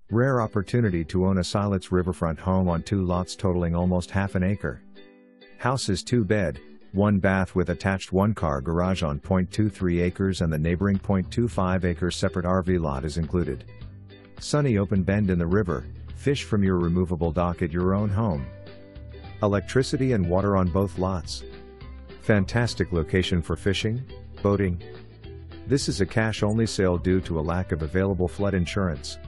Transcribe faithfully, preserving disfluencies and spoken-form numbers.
Rare opportunity to own a Siletz riverfront home on two lots totaling almost half an acre. House is two bed, one bath with attached one-car garage on zero point two three acres, and the neighboring zero point two five acre separate R V lot is included. Sunny open bend in the river, fish from your removable dock at your own home. Electricity and water on both lots. Fantastic location for fishing, boating. This is a cash-only sale due to a lack of available flood insurance.